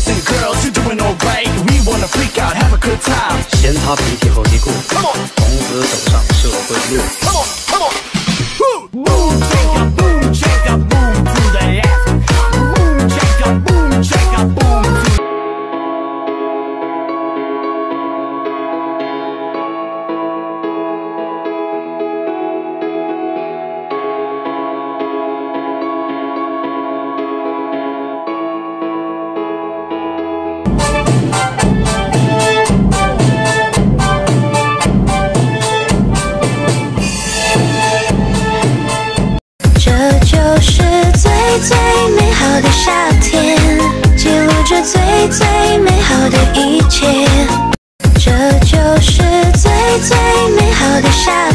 boys and girls, you doing alright? We wanna freak out, have a good time. 先擦鼻涕后滴裤，从此走上社会路。 Come on, come on. Boom, check a boom to the left. Boom, check a boom to. 最美好的夏天，记录着最美好的一切。这就是最美好的夏